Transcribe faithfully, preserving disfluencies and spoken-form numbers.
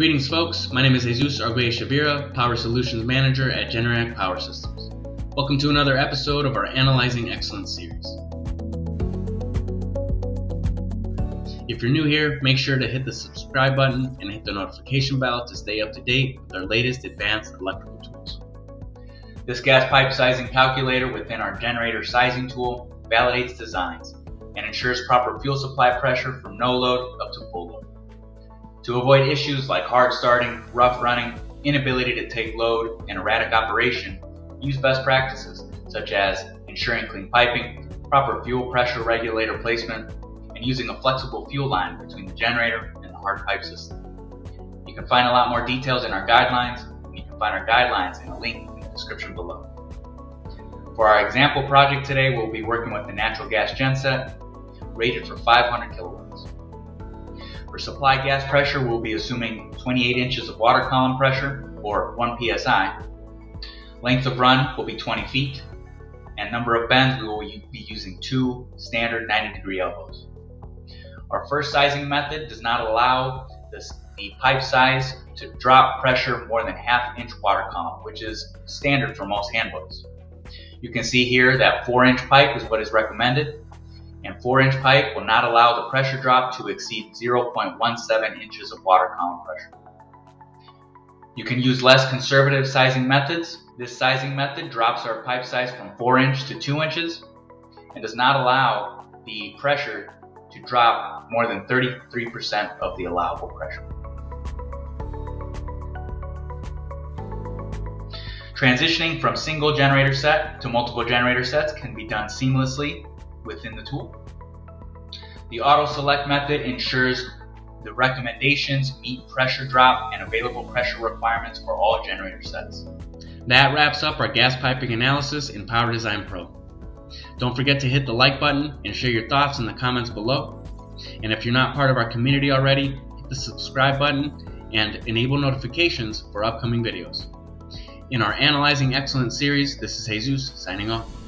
Greetings folks, my name is Jesus Arguelles Chavira, Power Solutions Manager at Generac Power Systems. Welcome to another episode of our Analyzing Excellence series. If you're new here, make sure to hit the subscribe button and hit the notification bell to stay up to date with our latest advanced electrical tools. This gas pipe sizing calculator within our generator sizing tool validates designs and ensures proper fuel supply pressure from no load up to full load. To avoid issues like hard starting, rough running, inability to take load, and erratic operation, use best practices such as ensuring clean piping, proper fuel pressure regulator placement, and using a flexible fuel line between the generator and the hard pipe system. You can find a lot more details in our guidelines, and you can find our guidelines in a link in the description below. For our example project today, we'll be working with the natural gas genset rated for five hundred kilowatts. For supply gas pressure, we'll be assuming twenty-eight inches of water column pressure, or one P S I. Length of run will be twenty feet, and number of bends we will be using two standard ninety degree elbows. Our first sizing method does not allow this, the pipe size to drop pressure more than half inch water column, which is standard for most handbooks. You can see here that four inch pipe is what is recommended, and four inch pipe will not allow the pressure drop to exceed zero point one seven inches of water column pressure. You can use less conservative sizing methods. This sizing method drops our pipe size from four inch to two inches and does not allow the pressure to drop more than thirty-three percent of the allowable pressure. Transitioning from single generator set to multiple generator sets can be done seamlessly within the tool. The auto select method ensures the recommendations meet pressure drop and available pressure requirements for all generator sets. That wraps up our gas piping analysis in Power Design Pro. Don't forget to hit the like button and share your thoughts in the comments below. And if you're not part of our community already, hit the subscribe button and enable notifications for upcoming videos. In our Analyzing Excellence series, this is Jesus signing off.